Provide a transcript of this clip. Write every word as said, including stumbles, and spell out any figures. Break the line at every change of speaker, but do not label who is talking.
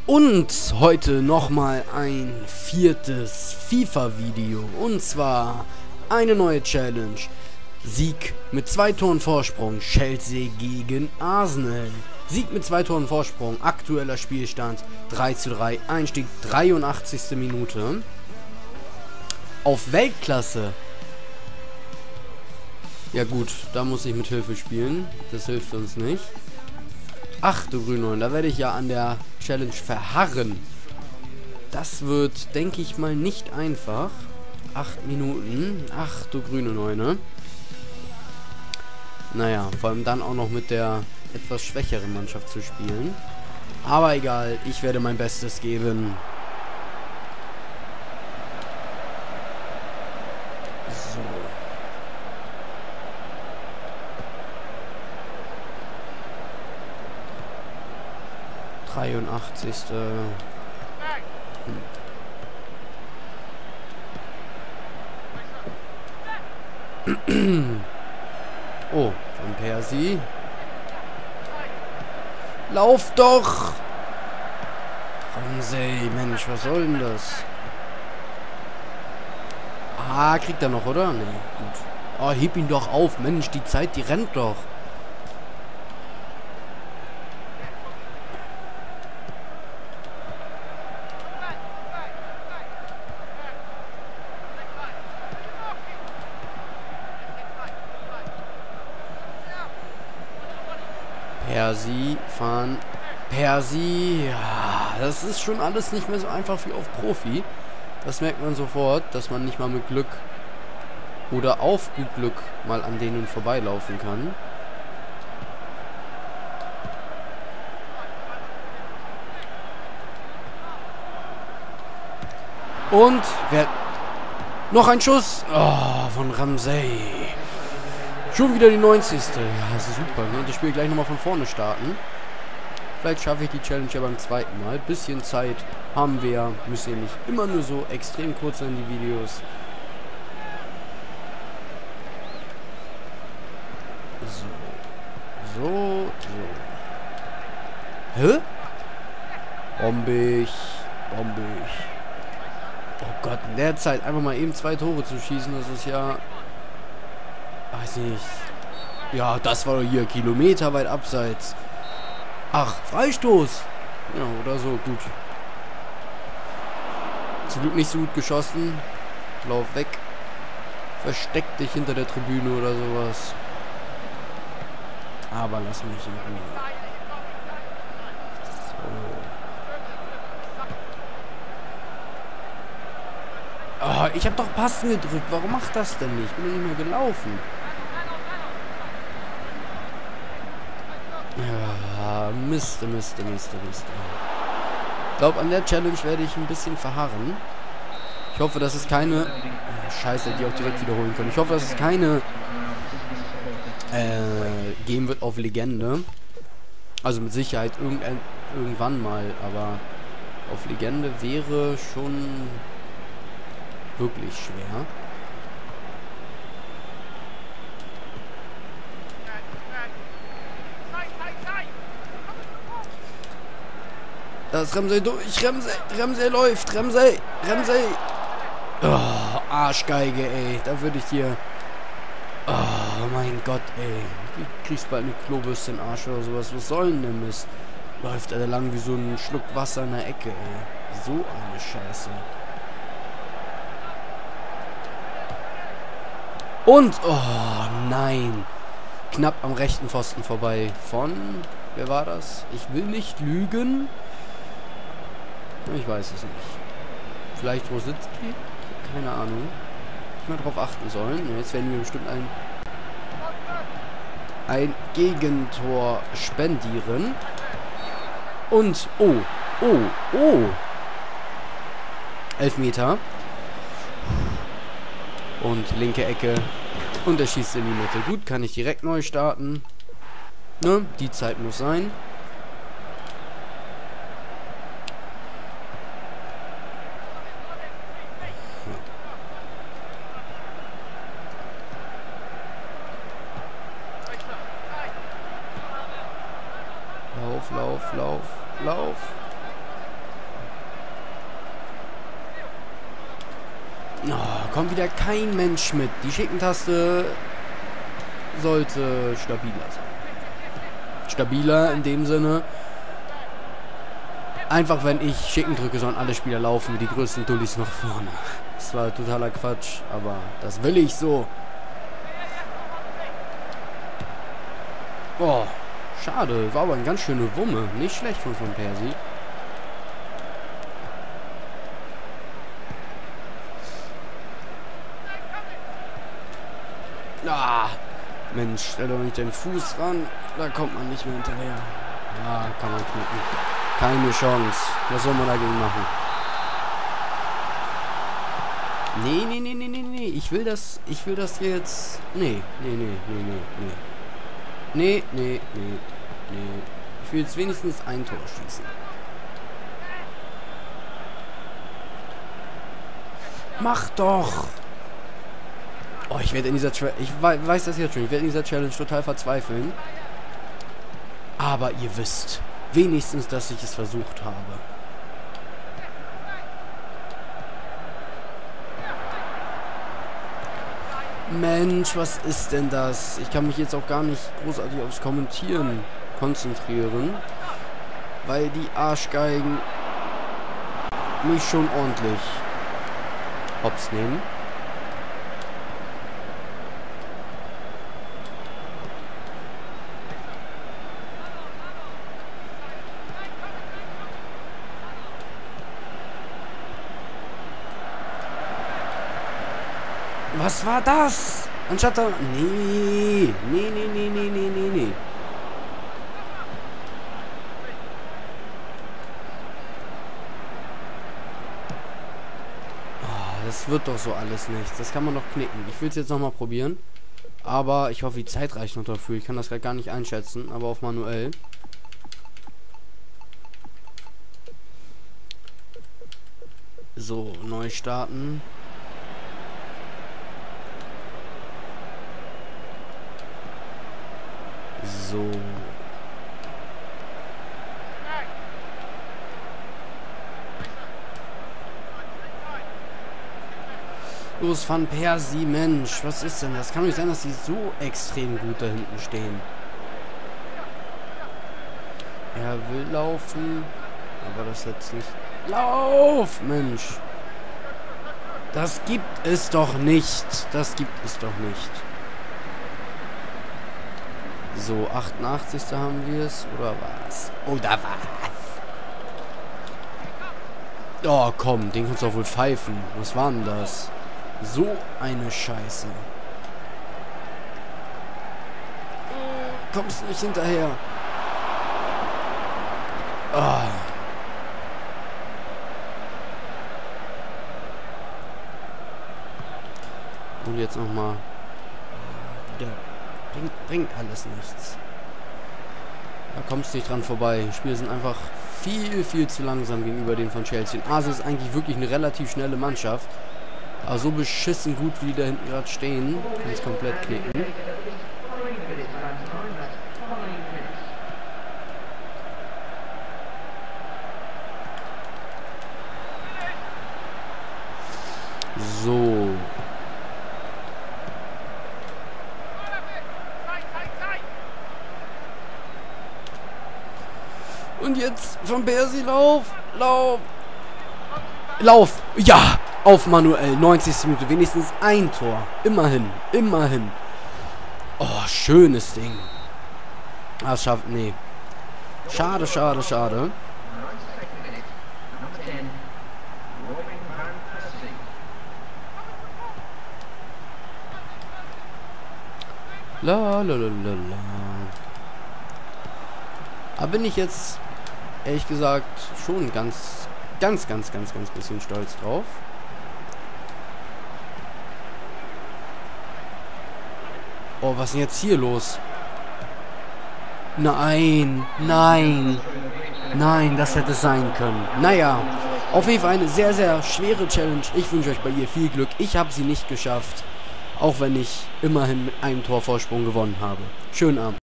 Und heute nochmal ein viertes FIFA-Video. Und zwar eine neue Challenge. Sieg mit zwei Toren Vorsprung. Chelsea gegen Arsenal. Sieg mit zwei Toren Vorsprung. Aktueller Spielstand drei zu drei. Einstieg dreiundachtzigste Minute. Auf Weltklasse. Ja gut, da muss ich mit Hilfe spielen. Das hilft uns nicht. Ach du Grüne, da werde ich ja an der Challenge verharren. Das wird, denke ich mal, nicht einfach. Acht Minuten. Ach du grüne Neune. Naja, vor allem dann auch noch mit der etwas schwächeren Mannschaft zu spielen. Aber egal, ich werde mein Bestes geben. So. dreiundachtzigste Hm. Oh, von Persi. Lauf doch! Ramsey, Mensch, was soll denn das? Ah, kriegt er noch, oder? Nee, gut. Oh, heb ihn doch auf, Mensch, die Zeit, die rennt doch. Persi, fahren. Persi, ja, das ist schon alles nicht mehr so einfach wie auf Profi. Das merkt man sofort, dass man nicht mal mit Glück oder auf gut Glück mal an denen vorbeilaufen kann. Und wer noch ein Schuss oh, von Ramsey. Schon wieder die neunzigste Ja, das ist super. Ne? Das Spiel gleich nochmal von vorne starten. Vielleicht schaffe ich die Challenge ja beim zweiten Mal. Bisschen Zeit haben wir. Müssen ja nicht immer nur so extrem kurz sein, die Videos. So. So, so. Hä? Bombig. Bombig. Oh Gott, in der Zeit einfach mal eben zwei Tore zu schießen, das ist ja... Weiß nicht. Ja, das war doch hier kilometerweit abseits. Ach, Freistoß. Ja, oder so, gut. Zum Glück nicht so gut geschossen. Lauf weg. Versteck dich hinter der Tribüne oder sowas. Aber lass mich in Ruhe. So. Oh, ich habe doch Passen gedrückt. Warum macht das denn nicht? Ich bin doch nicht mehr gelaufen. Ja, Mist, Mist, Mist, Mist. Ich glaube, an der Challenge werde ich ein bisschen verharren. Ich hoffe, dass es keine... Oh, Scheiße, die auch direkt wiederholen können. Ich hoffe, dass es keine... Äh, geben wird auf Legende. Also mit Sicherheit irgendein, irgendwann mal, aber auf Legende wäre schon wirklich schwer. Das Ramsey durch. Ramsey. Ramsey läuft. Ramsey. Ramsey. Oh, Arschgeige, ey. Da würde ich dir... Oh, mein Gott, ey. Du kriegst bald eine Klobürste in den Arsch oder sowas. Was soll denn der Mist? Läuft er lang wie so ein Schluck Wasser in der Ecke, ey. So eine Scheiße. Und... Oh, nein. Knapp am rechten Pfosten vorbei. Von... Wer war das? Ich will nicht lügen. Ich weiß es nicht. Vielleicht Rositzky? Keine Ahnung. Ich mal drauf achten sollen. Jetzt werden wir bestimmt ein, ein Gegentor spendieren. Und, oh, oh, oh. Elfmeter. Und linke Ecke. Und er schießt in die Mitte. Gut, kann ich direkt neu starten. Ne? Die Zeit muss sein. Lauf, lauf, lauf, lauf. Oh, kommt wieder kein Mensch mit. Die Schickentaste sollte stabiler sein. Stabiler in dem Sinne. Einfach wenn ich Schicken drücke, sollen alle Spieler laufen wie die größten Dullis nach vorne. Das war totaler Quatsch, aber das will ich so. Oh, schade. War aber eine ganz schöne Wumme. Nicht schlecht von Van Persie. Ah, Mensch, stell doch nicht den Fuß ran. Da kommt man nicht mehr hinterher. Ja, kann man knicken. Keine Chance. Was soll man dagegen machen? Nee, nee, nee, nee, nee, nee. Ich will das, ich will das jetzt... Nee, nee, nee, nee, nee, nee. Nee, nee, nee, nee. Ich will jetzt wenigstens ein Tor schießen. Mach doch! Oh, ich werde in dieser... Tra ich weiß das jetzt schon. Ich werde in dieser Challenge total verzweifeln. Aber ihr wisst wenigstens, dass ich es versucht habe. Mensch, was ist denn das? Ich kann mich jetzt auch gar nicht großartig aufs Kommentieren konzentrieren, weil die Arschgeigen mich schon ordentlich hops nehmen. Was war das? Anstatt da... Nee. Nee, nee, nee, nee, nee, nee, nee. Oh, das wird doch so alles nichts. Das kann man doch knicken. Ich will es jetzt nochmal probieren. Aber ich hoffe, die Zeit reicht noch dafür. Ich kann das gerade gar nicht einschätzen. Aber auf manuell. So, neu starten. So. Los, Van Persie, Mensch, was ist denn das? Kann doch nicht sein, dass die so extrem gut da hinten stehen. Er will laufen, aber das jetzt nicht. Lauf, Mensch. Das gibt es doch nicht. Das gibt es doch nicht. So, achtundachtzigste haben wir es. Oder was? Oder was? Oh, komm, den kannst du auch wohl pfeifen. Was war denn das? So eine Scheiße. Kommst nicht hinterher. Oh. Und jetzt nochmal. Wieder. Bringt, bringt alles nichts. Da kommst du nicht dran vorbei. Die Spieler sind einfach viel, viel zu langsam gegenüber den von Chelsea. Und Arsenal ist eigentlich wirklich eine relativ schnelle Mannschaft. Aber so beschissen gut, wie die da hinten gerade stehen, kann es komplett knicken. So. Und jetzt Van Persie, lauf, lauf, lauf, ja, auf manuell, neunzigste Minute, wenigstens ein Tor, immerhin, immerhin. Oh, schönes Ding. Ah, es schafft, nee. Schade, schade, schade. La la la la la. Aber bin ich jetzt ehrlich gesagt schon ganz, ganz, ganz, ganz, ganz bisschen stolz drauf. Oh, was ist denn jetzt hier los? Nein, nein, nein, das hätte sein können. Naja, auf jeden Fall eine sehr, sehr schwere Challenge. Ich wünsche euch bei ihr viel Glück. Ich habe sie nicht geschafft, auch wenn ich immerhin mit einem Torvorsprung gewonnen habe. Schönen Abend.